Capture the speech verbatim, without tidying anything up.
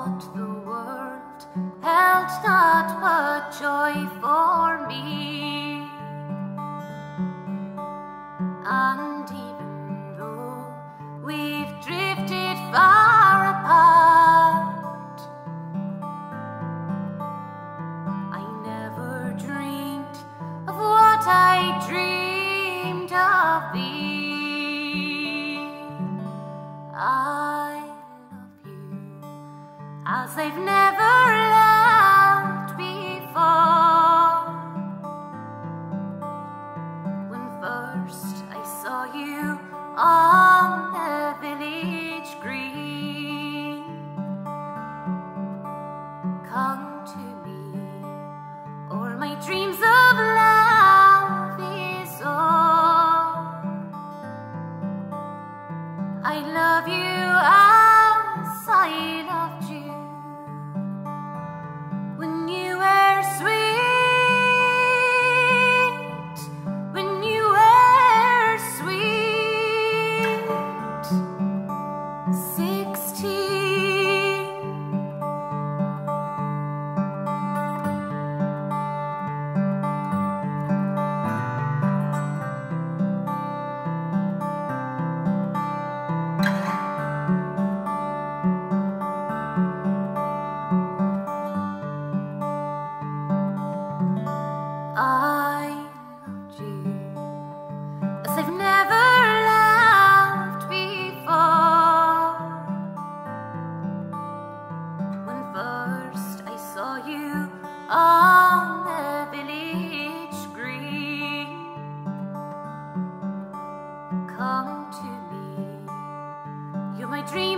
thought the world held not but joy for me. And even though we've drifted far apart, I never dreamed of what I dreamed of thee. I love you as I've never loved before. When first I saw you on the village green, come to me, or my dreams of love is o'er. I love you as I loved you when you were sweet, when you were sweet, sixteen. I loved you as I've never loved before. When first I saw you on the village green, come to me, you're my dream.